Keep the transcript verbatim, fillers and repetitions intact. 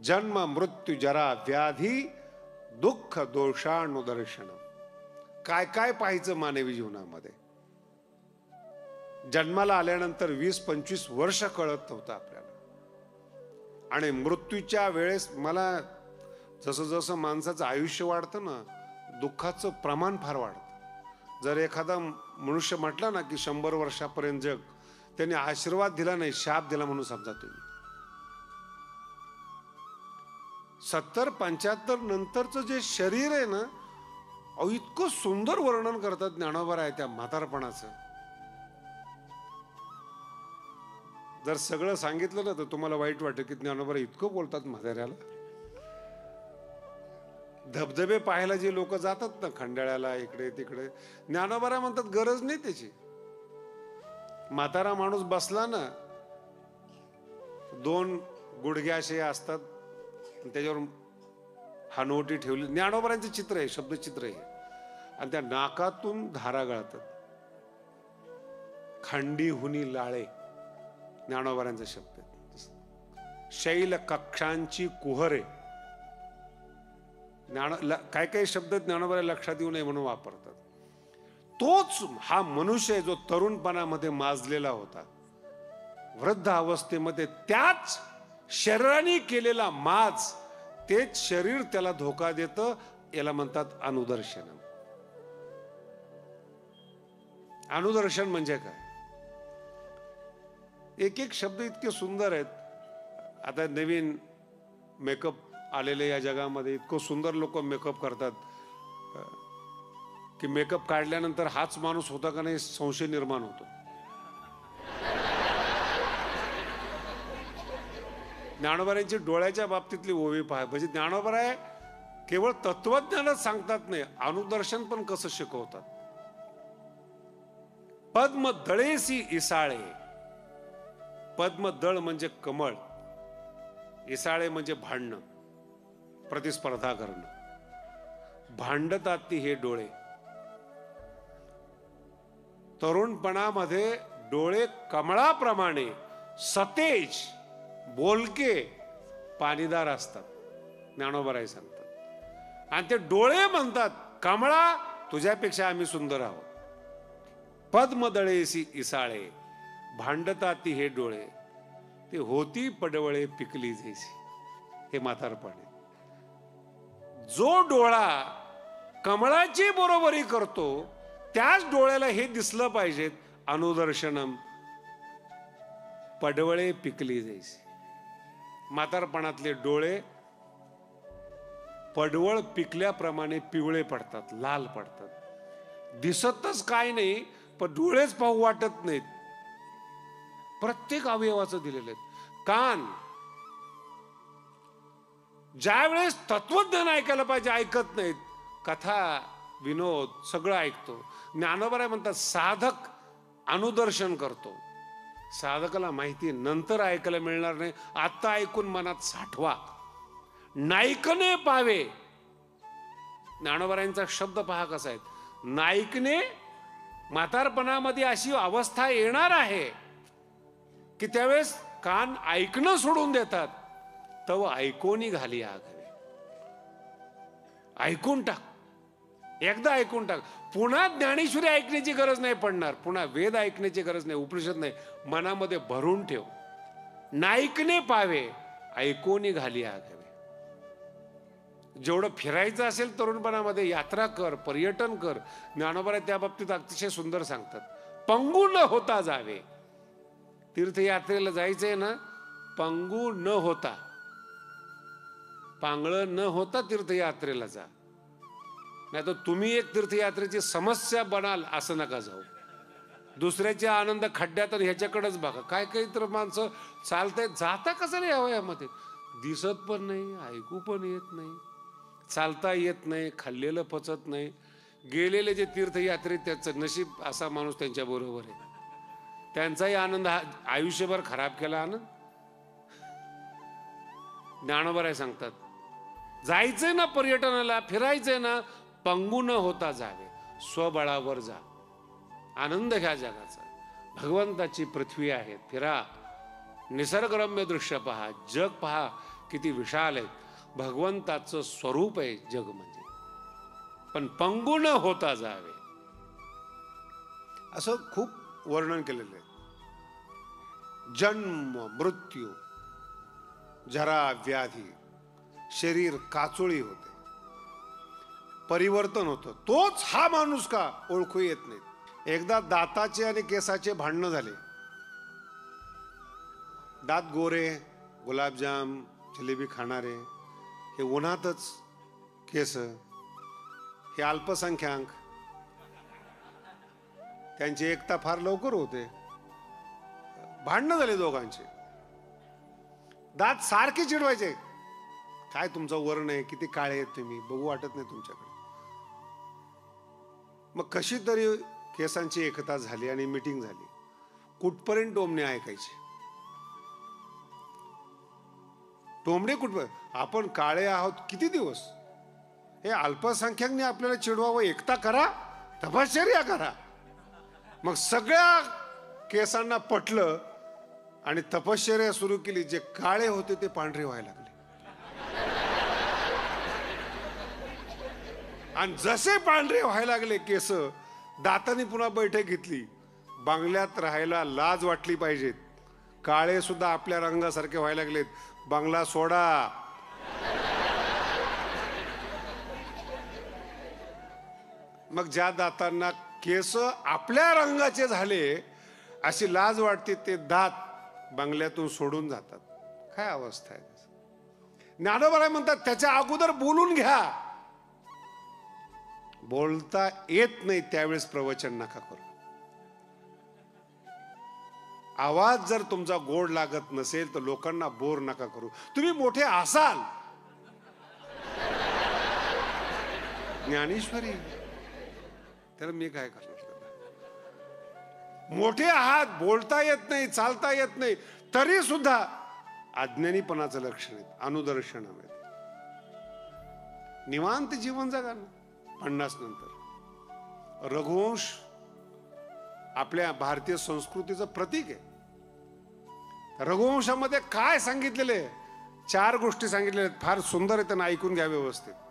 जन्म मृत्यू जरा व्याधी दुःख दोषानुदर्शन. काय काय पाहायचं मानवी जीवनामध्ये. जन्माला आल्यानंतर वीस पंचवीस वर्ष कळत नव्हतं आपल्याला, आणि मृत्यूच्या वेळेस मला जसं जसं माणसाचं आयुष्य वाढतं ना, दुःखाचं प्रमाण फार वाढतं. जर एखादा मनुष्य म्हटला ना की शंभर वर्षापर्यंत जग, त्याने आशीर्वाद दिला नाही, शाप दिला म्हणून समजा तुम्ही. सत्तर पंच्याहत्तर नंतरचं जे शरीर आहे ना, अहो इतकं सुंदर वर्णन करतात ज्ञानोबा आहे त्या म्हातारपणाचं. जर सगळं सांगितलं ना तर तुम्हाला वाईट वाटेल की ज्ञानोबा इतकं बोलतात म्हाताऱ्याला. धबधबे पाहायला जे लोक जातात ना खंडाळ्याला, इकडे तिकडे, ज्ञानोबा म्हणतात गरज नाही त्याची. म्हातारा माणूस बसला ना, दोन गुडघे असे असतात, त्याच्यावर हनवटी ठेवली, ज्ञानोबारांचे चित्र आहे, शब्दचित्र आहे, आणि त्या नाकातून धारा गळतात. खंडी हुनी लाळे ज्ञानोबारांचा शब्द आहे. शैल कक्षांची कुहरे, ज्ञान काय काय शब्द ज्ञानोबा लक्षात येऊ नये म्हणून वापरतात. तोच हा मनुष्य जो तरुणपणामध्ये माजलेला होता, वृद्ध अवस्थेमध्ये त्याच शरीराने केलेला माज, तेच शरीर त्याला धोका देतं. याला म्हणतात अनुदर्शन. अनुदर्शन म्हणजे काय? एक एक शब्द इतके सुंदर आहेत. आता नवीन मेकअप आलेले या जगामध्ये, इतकं सुंदर लोक मेकअप करतात की मेकअप काढल्यानंतर हाच माणूस होता का नाही संशय निर्माण होतो. ज्ञानोबारांची डोळ्याच्या बाबतीतली ओवी पहा. म्हणजे ज्ञानोबराय केवळ तत्वज्ञानच सांगतात नाही, अनुदर्शन पण कसं शिकवतात. पद्म दळेसी इसाळे. पद्म दळ म्हणजे कमळ, इसाळे म्हणजे भांडणं, प्रतिस्पर्धा करणं. भांडतात ती हे डोळे. तरुणपणामध्ये डोळे कमळाप्रमाणे सतेज, बोलके, पाणीदार असतात, ज्ञानोबराय सांगतात. आणि ते डोळे म्हणतात, कमळा तुझ्यापेक्षा आम्ही सुंदर आहोत. पद्मदळेसी इसाळे, भांडतात ती हे डोळे, ते होती पडवळे पिकली जैसी. हे म्हातारपणे जो डोळा कमळाची बरोबरी करतो, त्याच डोळ्याला हे दिसलं पाहिजेत, अनुदर्शनम पडवळे पिकली जैसी. म्हातारपणातले डोळे पडवळ पिकल्याप्रमाणे पिवळे पडतात, लाल पडतात. दिसतच काय नाही, पण डोळेच पाहू वाटत नाहीत. प्रत्येक अवयवाचं दिलेलं आहे. कान ज्या वेळेस तत्वज्ञान ऐकायला पाहिजे ऐकत नाहीत, कथा विनोद सगळं ऐकतो. ज्ञानोबा म्हणतात साधक अनुदर्शन करतो. साधकाला माहिती नंतर ऐकायला मिळणार नाही, आता ऐकून मनात साठवा. नाईकने पावे. ज्ञानोबारांचा शब्द पहा कसा आहे. नाईकने म्हातारपणामध्ये अशी अवस्था येणार आहे की त्यावेळेस कान ऐकणं सोडून देतात. तव ऐकून घाली आघवे. ऐकून टाक, एकदा ऐकून टाक. पुन्हा ज्ञानेश्वरी ऐकण्याची गरज नाही पडणार, पुन्हा वेद ऐकण्याची गरज नाही, उपनिषद नाही. मनामध्ये भरून ठेव. नाईकने पावे, ऐकून घाली आघवे. जेवढं फिरायचं असेल तरुणपणामध्ये यात्रा कर, पर्यटन कर. ज्ञानोबा त्या बाबतीत अतिशय सुंदर सांगतात. पंगू न होता जावे. तीर्थयात्रेला जायचंय ना, पंगू न होता, पांगळ न होता तीर्थयात्रेला जा. नाही तर तुम्ही एक तीर्थयात्रेची समस्या बनाल, असं नका जाऊ. दुसऱ्याचे आनंद खड्ड्यात आणि ह्याच्याकडेच बघा. काय काही तर माणसं चालताय, जाता कसं नाही अवयामध्ये, दिसत पण नाही, ऐकू पण येत नाही, चालता येत नाही, खाल्लेलं पचत नाही. गेलेले जे तीर्थयात्रेत त्याचं नशीब असा माणूस त्यांच्या बरोबर आहे. त्यांचाही आनंद आयुष्यभर खराब केला आनंद. ज्ञानोबा सांगतात जायचंय ना पर्यटनाला, फिरायचंय ना, पंगू न होता जावे, स्वबळावर जा. आनंद घ्या जगाचा. भगवंताची पृथ्वी आहे, फिरा, निसर्गरम्य दृश्य पहा, जग पहा किती विशाल आहेत. भगवंताचं स्वरूप आहे जग म्हणजे. पण पंगु न होता जावे असं खूप वर्णन केलेलं आहे. जन्म मृत्यू जरा व्याधी, शरीर काचोळी होते, परिवर्तन होतं. तोच हा माणूस का ओळखू येत नाही. एकदा दाताचे आणि केसाचे भांडणं झाले. दात गोरे, गुलाबजाम जिलेबी खाणारे, हे उन्हातच केस, हे अल्पसंख्याक, त्यांची एकता फार लवकर होते. भांडणं झाले दोघांचे. दात सारखे चिडवायचे, काय तुमचा वर्ण आहे, किती काळे आहेत तुम्ही, बघू वाटत नाही तुमच्याकडे. मग कशी तरी केसांची एकता झाली आणि मीटिंग झाली. कुठपर्यंत टोमणे ऐकायचे. टोमणे कुठपर्यंत, आपण काळे आहोत किती दिवस, हे अल्पसंख्याकने आपल्याला चिडवावं, एकता करा, तपश्चर्या करा. मग सगळ्या केसांना पटलं आणि तपश्चर्या सुरू केली. जे काळे होते ते पांढरे व्हायला लागले. आणि जसे पांढरे व्हायला लागले केस, दातांनी पुन्हा बैठक घेतली. बंगल्यात राहायला लाज वाटली पाहिजेत, काळे सुद्धा आपल्या रंगासारखे व्हायला लागलेत, बंगला सोडा. मग ज्या दातांना केस आपल्या रंगाचे झाले अशी लाज वाटते, ते दात बंगल्यातून सोडून जातात. काय अवस्था आहे. ज्ञानोबा म्हणतात त्याच्या अगोदर बोलून घ्या. बोलता येत नाही त्यावेळेस प्रवचन नका करू. आवाज जर तुमचा गोड लागत नसेल तर लोकांना बोर नका करू. तुम्ही मोठे असाल, ज्ञानेश्वरी, तर मी काय करणार. मोठे आहात, बोलता येत नाही, चालता येत नाही, तरी सुद्धा अज्ञानीपणाचं लक्षण आहे, अनुदर्शन आहे. निवांत जीवन जगा ना. पन्नास नंतर रघुवंश आपल्या भारतीय संस्कृतीचं प्रतीक आहे. रघुवंशामध्ये काय सांगितलेले, चार गोष्टी सांगितलेल्या आहेत, फार सुंदर आहे, त्यांना ऐकून घ्या व्यवस्थित.